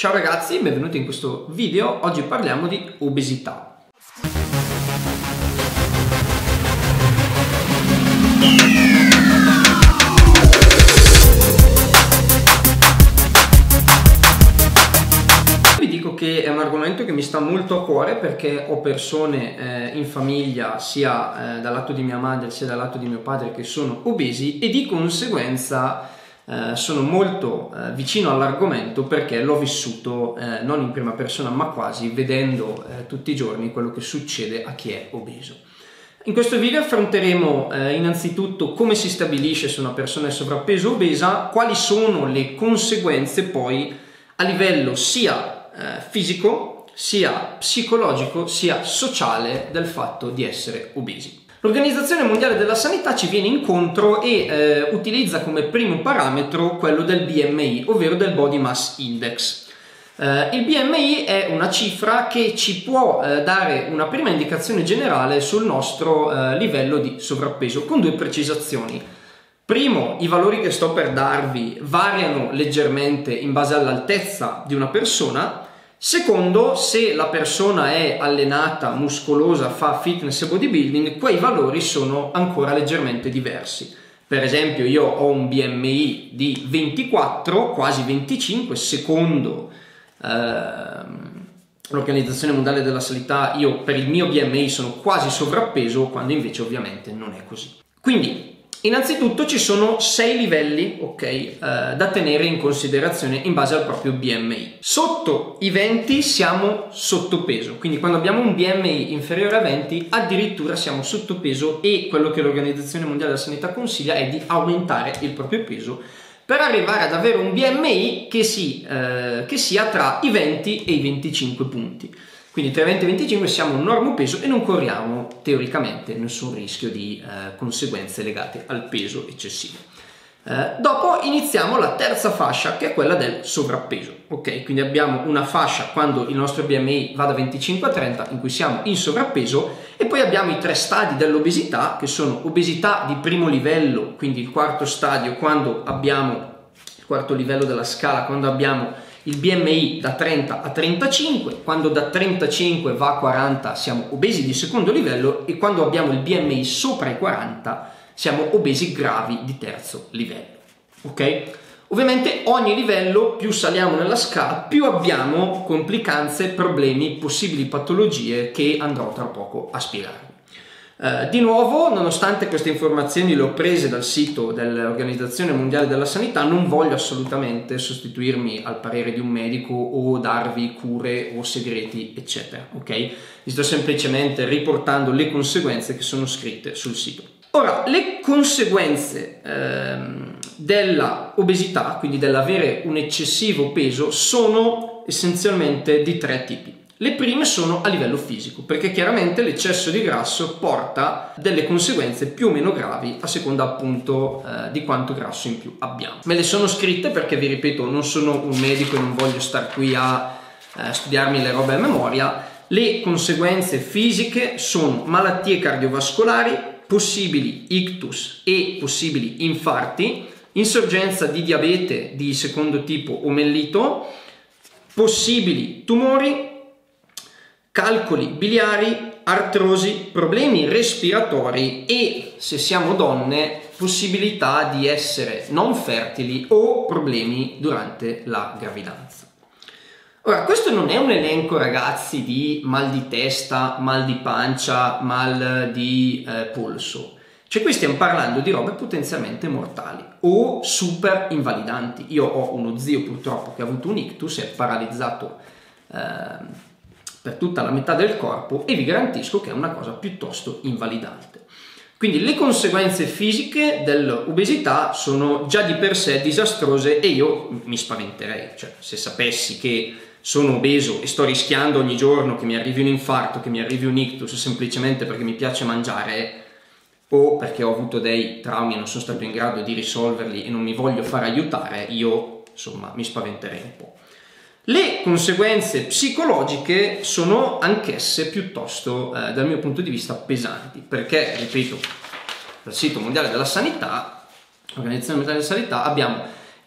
Ciao ragazzi, benvenuti in questo video. Oggi parliamo di obesità. Vi dico che è un argomento che mi sta molto a cuore perché ho persone in famiglia, sia dal lato di mia madre sia dal lato di mio padre, che sono obesi e di conseguenza sono molto vicino all'argomento perché l'ho vissuto non in prima persona ma quasi, vedendo tutti i giorni quello che succede a chi è obeso. In questo video affronteremo innanzitutto come si stabilisce se una persona è sovrappeso o obesa, quali sono le conseguenze poi a livello sia fisico, sia psicologico, sia sociale del fatto di essere obesi. L'Organizzazione Mondiale della Sanità ci viene incontro e utilizza come primo parametro quello del BMI, ovvero del Body Mass Index. Il BMI è una cifra che ci può dare una prima indicazione generale sul nostro livello di sovrappeso, con due precisazioni. Primo, i valori che sto per darvi variano leggermente in base all'altezza di una persona. Secondo, se la persona è allenata, muscolosa, fa fitness e bodybuilding, quei valori sono ancora leggermente diversi. Per esempio, io ho un BMI di 24, quasi 25, secondo l'Organizzazione Mondiale della Sanità, io per il mio BMI sono quasi sovrappeso, quando invece ovviamente non è così. Quindi, innanzitutto ci sono 6 livelli, da tenere in considerazione in base al proprio BMI. Sotto i 20 siamo sottopeso, quindi quando abbiamo un BMI inferiore a 20 addirittura siamo sottopeso e quello che l'Organizzazione Mondiale della Sanità consiglia è di aumentare il proprio peso per arrivare ad avere un BMI che sia tra i 20 e i 25 punti. Quindi tra i 20 e i 25 siamo un normopeso e non corriamo teoricamente nessun rischio di conseguenze legate al peso eccessivo. Dopo iniziamo la terza fascia, che è quella del sovrappeso. Quindi abbiamo una fascia quando il nostro BMI va da 25 a 30 in cui siamo in sovrappeso, e poi abbiamo i 3 stadi dell'obesità, che sono obesità di primo livello, quindi il quarto stadio, quando abbiamo il quarto livello della scala, quando abbiamo il BMI da 30 a 35, quando da 35 va a 40 siamo obesi di secondo livello, e quando abbiamo il BMI sopra i 40 siamo obesi gravi di terzo livello. Ovviamente ogni livello, più saliamo nella scala, più abbiamo complicanze, problemi, possibili patologie che andrò tra poco a spiegarvi. Di nuovo, nonostante queste informazioni le ho prese dal sito dell'Organizzazione Mondiale della Sanità, non voglio assolutamente sostituirmi al parere di un medico o darvi cure o segreti, eccetera. Vi sto semplicemente riportando le conseguenze che sono scritte sul sito. Ora, le conseguenze della obesità, quindi dell'avere un eccessivo peso, sono essenzialmente di 3 tipi. Le prime sono a livello fisico, perché chiaramente l'eccesso di grasso porta delle conseguenze più o meno gravi a seconda appunto di quanto grasso in più abbiamo. Me le sono scritte perché, vi ripeto, non sono un medico e non voglio star qui a studiarmi le robe a memoria. Le conseguenze fisiche sono malattie cardiovascolari, possibili ictus e possibili infarti, insorgenza di diabete di secondo tipo o mellito, possibili tumori, calcoli biliari, artrosi, problemi respiratori e, se siamo donne, possibilità di essere non fertili o problemi durante la gravidanza. Ora, questo non è un elenco, ragazzi, di mal di testa, mal di pancia, mal di polso. Cioè, qui stiamo parlando di robe potenzialmente mortali o super invalidanti. Io ho uno zio purtroppo che ha avuto un ictus, è paralizzato per tutta la metà del corpo, e vi garantisco che è una cosa piuttosto invalidante. Quindi le conseguenze fisiche dell'obesità sono già di per sé disastrose e io mi spaventerei. Cioè, se sapessi che sono obeso e sto rischiando ogni giorno che mi arrivi un infarto, che mi arrivi un ictus semplicemente perché mi piace mangiare o perché ho avuto dei traumi e non sono stato in grado di risolverli e non mi voglio far aiutare, io insomma mi spaventerei un po'. Le conseguenze psicologiche sono anch'esse piuttosto, dal mio punto di vista, pesanti, perché, ripeto, dal sito mondiale della sanità, l'Organizzazione Mondiale della Sanità, abbiamo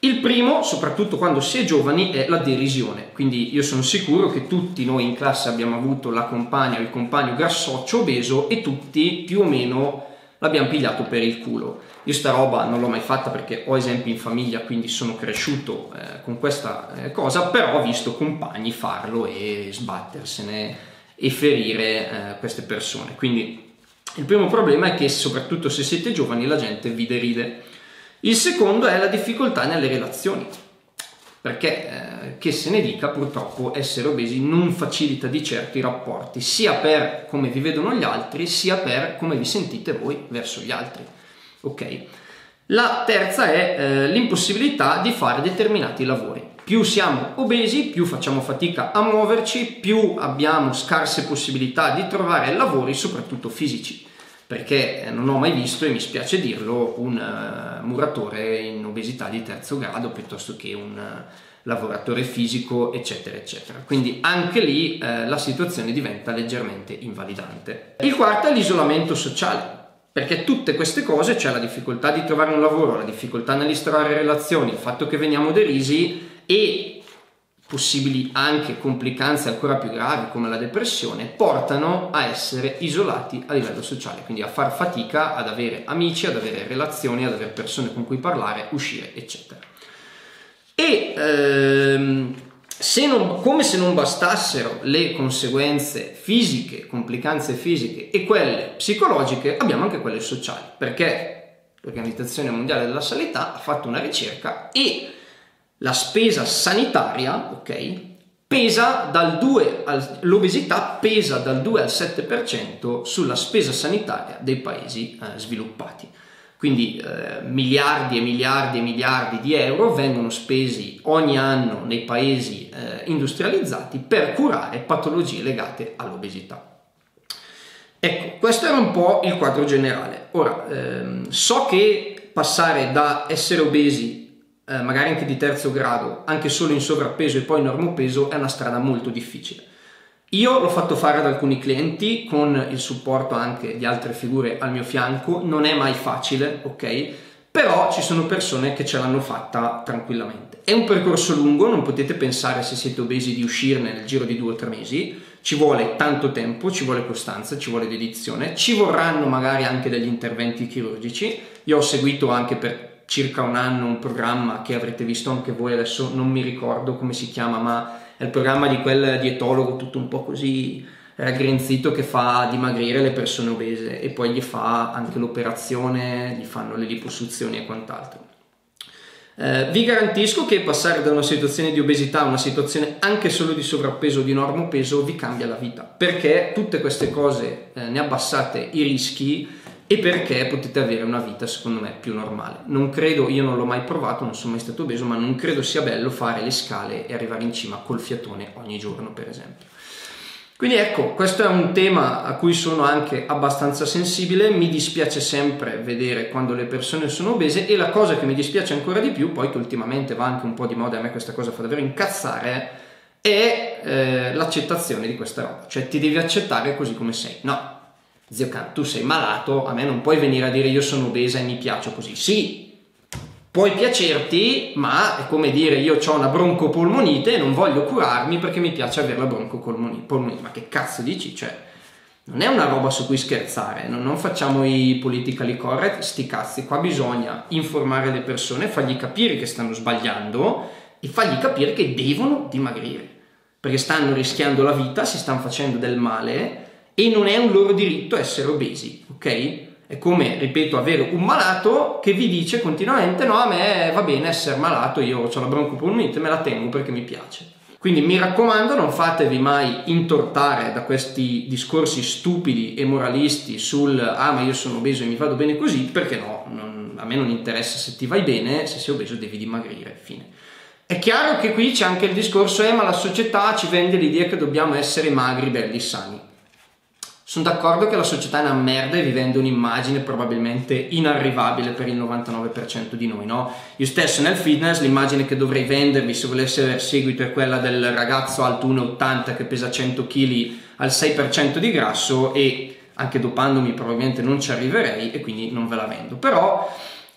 Il primo, soprattutto quando si è giovani, è la derisione. Quindi io sono sicuro che tutti noi in classe abbiamo avuto la compagna o il compagno grassoccio obeso e tutti più o meno l'abbiamo pigliato per il culo. Io sta roba non l'ho mai fatta perché ho esempi in famiglia, quindi sono cresciuto con questa cosa, però ho visto compagni farlo e sbattersene e ferire queste persone. Quindi il primo problema è che soprattutto se siete giovani la gente vi deride. Il secondo è la difficoltà nelle relazioni, perché che se ne dica, purtroppo essere obesi non facilita di certo i rapporti, sia per come vi vedono gli altri, sia per come vi sentite voi verso gli altri. Ok? La terza è l'impossibilità di fare determinati lavori. Più siamo obesi, più facciamo fatica a muoverci, più abbiamo scarse possibilità di trovare lavori, soprattutto fisici. Perché non ho mai visto, e mi spiace dirlo, un muratore in obesità di terzo grado piuttosto che un lavoratore fisico, eccetera eccetera. Quindi anche lì la situazione diventa leggermente invalidante. Il quarto è l'isolamento sociale, perché tutte queste cose, cioè la difficoltà di trovare un lavoro, la difficoltà nell'instaurare relazioni, il fatto che veniamo derisi e possibili anche complicanze ancora più gravi come la depressione, portano a essere isolati a livello sociale, quindi a far fatica ad avere amici, ad avere relazioni, ad avere persone con cui parlare, uscire, eccetera. E come se non bastassero le conseguenze fisiche, complicanze fisiche e quelle psicologiche, abbiamo anche quelle sociali, perché l'Organizzazione Mondiale della Sanità ha fatto una ricerca e la spesa sanitaria, ok, l'obesità pesa dal 2 al 7% sulla spesa sanitaria dei paesi sviluppati. Quindi miliardi e miliardi e miliardi di euro vengono spesi ogni anno nei paesi industrializzati per curare patologie legate all'obesità. Ecco, questo era un po' il quadro generale. Ora, so che passare da essere obesi magari anche di terzo grado, anche solo in sovrappeso e poi normopeso, è una strada molto difficile. Io l'ho fatto fare ad alcuni clienti con il supporto anche di altre figure al mio fianco, non è mai facile, ok? Però ci sono persone che ce l'hanno fatta tranquillamente. È un percorso lungo, non potete pensare se siete obesi di uscirne nel giro di 2 o 3 mesi, ci vuole tanto tempo, ci vuole costanza, ci vuole dedizione, ci vorranno magari anche degli interventi chirurgici. Io ho seguito anche per circa un anno un programma che avrete visto anche voi, adesso non mi ricordo come si chiama, ma è il programma di quel dietologo tutto un po' così raggrinzito che fa dimagrire le persone obese e poi gli fa anche l'operazione, gli fanno le liposuzioni e quant'altro. Vi garantisco che passare da una situazione di obesità a una situazione anche solo di sovrappeso o di normopeso vi cambia la vita, perché tutte queste cose ne abbassate i rischi e perché potete avere una vita secondo me più normale. Non credo, io non l'ho mai provato, non sono mai stato obeso, ma non credo sia bello fare le scale e arrivare in cima col fiatone ogni giorno, per esempio. Quindi ecco, questo è un tema a cui sono anche abbastanza sensibile. Mi dispiace sempre vedere quando le persone sono obese, e la cosa che mi dispiace ancora di più, poi che ultimamente va anche un po' di moda, a me questa cosa fa davvero incazzare, è l'accettazione di questa roba. Cioè ti devi accettare così come sei. No, zio Can, tu sei malato, a me non puoi venire a dire io sono obesa e mi piaccio così. Sì, puoi piacerti, ma è come dire io ho una broncopolmonite e non voglio curarmi perché mi piace avere la broncopolmonite. Ma che cazzo dici? Cioè, non è una roba su cui scherzare, non facciamo i politically correct, sti cazzi. Qua bisogna informare le persone, fargli capire che stanno sbagliando e fargli capire che devono dimagrire, perché stanno rischiando la vita, si stanno facendo del male e non è un loro diritto essere obesi, ok? È come, ripeto, avere un malato che vi dice continuamente no, a me va bene essere malato, io ho la broncopolmonite, me la tengo perché mi piace. Quindi mi raccomando, non fatevi mai intortare da questi discorsi stupidi e moralisti sul ma io sono obeso e mi vado bene così, perché no, a me non interessa se ti vai bene, se sei obeso devi dimagrire, fine. È chiaro che qui c'è anche il discorso ma la società ci vende l'idea che dobbiamo essere magri, belli, sani. Sono d'accordo che la società è una merda e vi vende un'immagine probabilmente inarrivabile per il 99% di noi, no? Io stesso nel fitness l'immagine che dovrei vendervi se volessi aver seguito è quella del ragazzo alto 1,80 che pesa 100 kg al 6% di grasso, e anche dopandomi probabilmente non ci arriverei e quindi non ve la vendo. Però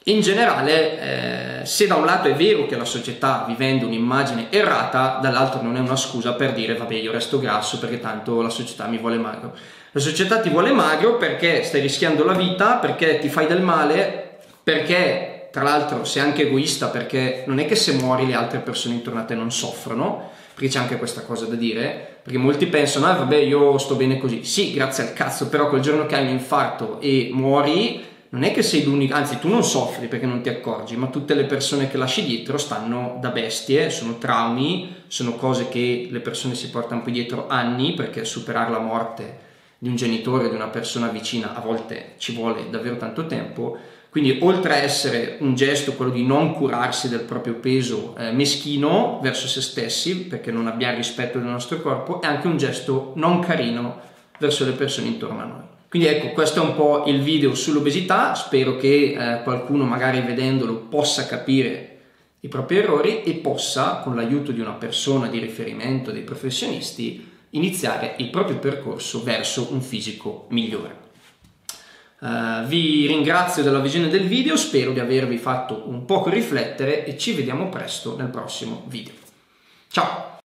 In generale, se da un lato è vero che la società vi vende un'immagine errata, dall'altro non è una scusa per dire vabbè io resto grasso perché tanto la società mi vuole magro. La società ti vuole magro perché stai rischiando la vita, perché ti fai del male, perché tra l'altro sei anche egoista, perché non è che se muori le altre persone intorno a te non soffrono, perché c'è anche questa cosa da dire, perché molti pensano vabbè io sto bene così, sì grazie al cazzo, però quel giorno che hai un infarto e muori non è che sei l'unico, anzi tu non soffri perché non ti accorgi, ma tutte le persone che lasci dietro stanno da bestie, sono traumi, sono cose che le persone si portano poi dietro anni, perché superare la morte di un genitore, di una persona vicina, a volte ci vuole davvero tanto tempo. Quindi oltre a essere un gesto quello di non curarsi del proprio peso meschino verso se stessi, perché non abbiamo rispetto del nostro corpo, è anche un gesto non carino verso le persone intorno a noi. Quindi ecco, questo è un po' il video sull'obesità, spero che qualcuno magari vedendolo possa capire i propri errori e possa, con l'aiuto di una persona di riferimento, dei professionisti, iniziare il proprio percorso verso un fisico migliore. Vi ringrazio della visione del video, spero di avervi fatto un poco riflettere e ci vediamo presto nel prossimo video. Ciao!